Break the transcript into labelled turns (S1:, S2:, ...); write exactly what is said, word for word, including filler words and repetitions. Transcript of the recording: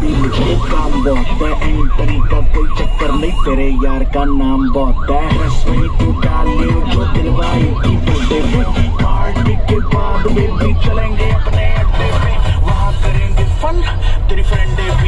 S1: Baby मुझे काम बहुत है, एंट्री का कोई चक्कर नहीं, तेरे यार का नाम बहुत है। रश्मि तू डाली जो दिलवाई की बर्थडे पे, पार्टी के बाद बेबी चलेंगे अपने अड्डे पे, वहाँ करेंगे फन तेरी फ्रेंडे पे।